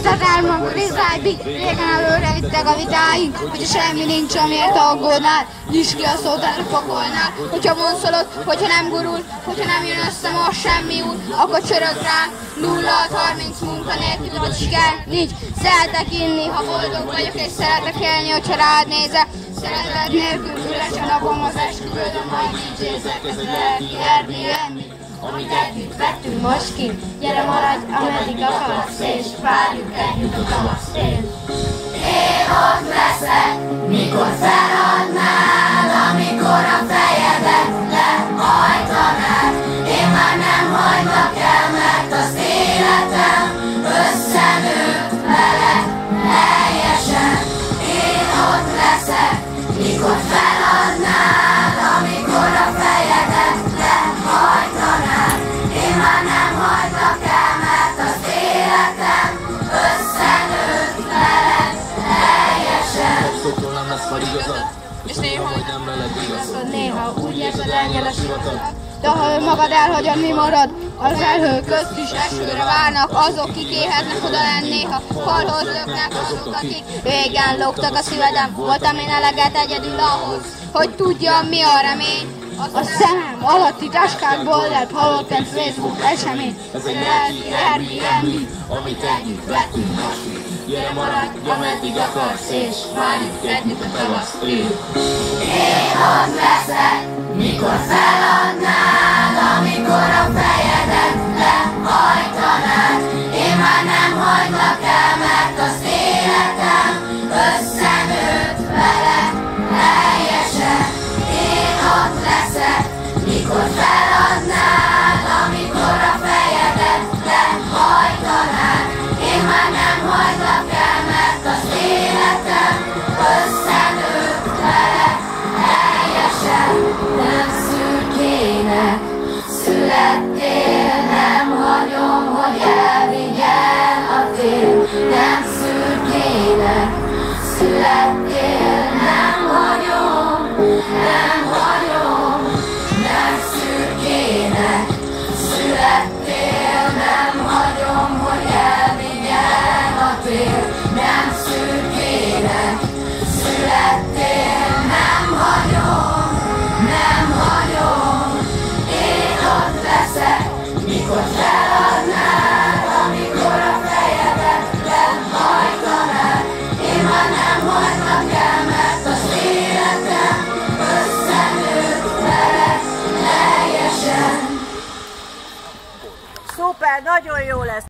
elmondani rájbig, régen előre vittek a vitáink, hogyha semmi nincs, amiért aggódnál, nyisd ki a szót a pokolnál, hogyha vonszolod, hogyha nem gurul, hogyha nem jön össze most semmi út, akkor csörög rám, 0-30 munkanélkül, hogy siker nincs, szeretek inni, ha boldog vagyok, és szeretek élni, hogyha rád nézek, szeretet nélkül üres a napom, az esküvődöm, majd nincs észre, kezdve Airbnb. Amit együtt vettünk most ki, gyere maradj, ameddig akarsz, és várjuk együtt a tavasztél. Én ott leszek, mikor feladnád, amikor a fejedet lehajtanád. Én már nem hagylak el, mert az életem összenőtt vele teljesen. Én ott leszek, mikor feladnád, amikor a fejedet lehajtanád. Én már nem hagylak el, mert az életem összenőtt veled teljesen. Szokkolom lesz már igazad, és néha vagy nem veled igazad. Néha úgy érzed ennyire sivatag, de ha önmagad elhagyod, mi marad? Az elhő közt is esőre várnak azok, kik éheznek oda lenni, néha falhoz löknek azok, akik régen lógtak a szívedem. Voltam én eleget egyedül ahhoz, hogy tudjam, mi a remény. A szemem alatti taskákból lett halott egy Facebook esemény. Ez egy Airbnb, amit együtt vettünk most ki. Gyere maradj, ameddig akarsz, és várjuk együtt a tavasztél. Én ott leszek, mikor feladnád, amikor a fejedet lehajtanád. Én már nem hagylak el, mert az életem összenőtt vele teljesen. Én ott leszek, mikor feladnád, amikor a fejedet lehajtanád. Én már nem hagylak el, mert az életem összenőtt vele teljesen. Nem szürkének születtél, nem hagyom, hogy elvigyen a tél. Nem szürkének születtél, nem hagyom, nem hagyom. Nem szürkének születtél, nem hagyom, hogy elvigyen a tél. Nem szürkének születtél, nem hagyom, nem hagyom. Én ott leszek, mikor feladnád, amikor a fejedet lehajtanád. Én már nem hagylak el, mert az életem összenőtt vele teljesen. Szuper, nagyon jó lesz!